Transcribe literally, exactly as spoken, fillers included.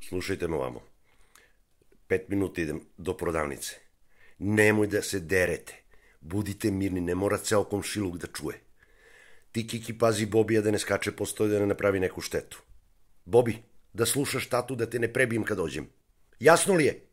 Slušajte me ovamo. Pet minuta idem do prodavnice. Nemoj da se derete. Budite mirni, ne mora ceo komšiluk da čuje. Ti, Kiki, pazi Bobija da ne skače po stolu da ne napravi neku štetu. Bobi, da slušaš tatu da te ne prebijem kad dođem. Jasno li je?